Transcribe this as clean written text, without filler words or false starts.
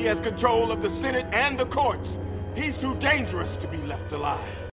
He has control of the Senate and the courts. He's too dangerous to be left alive.